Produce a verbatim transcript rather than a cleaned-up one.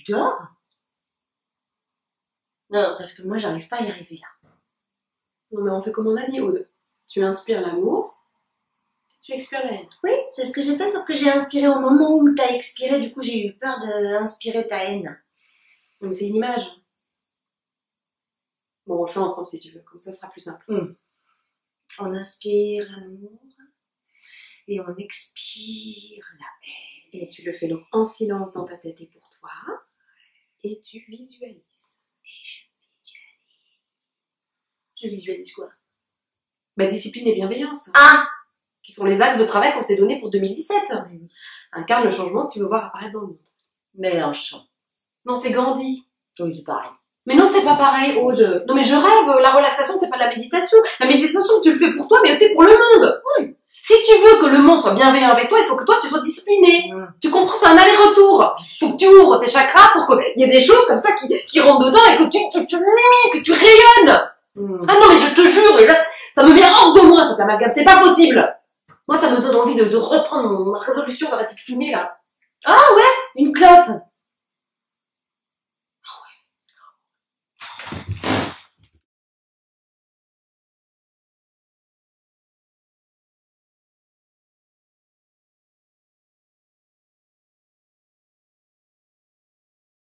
dors? Non, parce que moi, j'arrive pas à y arriver là. Non mais on fait comme on a dit, Aude. Tu inspires l'amour, tu expires la haine. Oui, c'est ce que j'ai fait, sauf que j'ai inspiré au moment où t'as expiré, du coup j'ai eu peur d'inspirer ta haine. Mais c'est une image. Bon, on le fait ensemble si tu veux, comme ça, ça sera plus simple. Mmh. On inspire l'amour et on expire la haine. Et tu le fais donc en silence dans ta tête et pour toi. Et tu visualises. Et je visualise. Je visualise quoi? Bah, discipline et bienveillance. Ah! Qui sont les axes de travail qu'on s'est donnés pour deux mille dix-sept. Oui. Incarne le changement que tu veux voir apparaître dans le monde. Mélenchon. Non, c'est Gandhi. Oui, c'est pareil. Mais non, c'est pas pareil, Aude. Non, mais je rêve. La relaxation, c'est pas de la méditation. La méditation, tu le fais pour toi, mais aussi pour le monde. Oui. Si tu veux que le monde soit bienveillant avec toi, il faut que toi, tu sois discipliné. Mmh. Tu comprends, c'est un aller-retour. Il faut que tu ouvres tes chakras pour qu'il y ait des choses comme ça qui, qui rentrent dedans et que tu, tu, tu lumières, que tu rayonnes. Mmh. Ah non, mais je te jure, et là, ça me vient hors de moi, cet amalgame. C'est pas possible. Moi, ça me donne envie de, de reprendre mon, ma résolution, ça va t'être filmé, là. Une clope!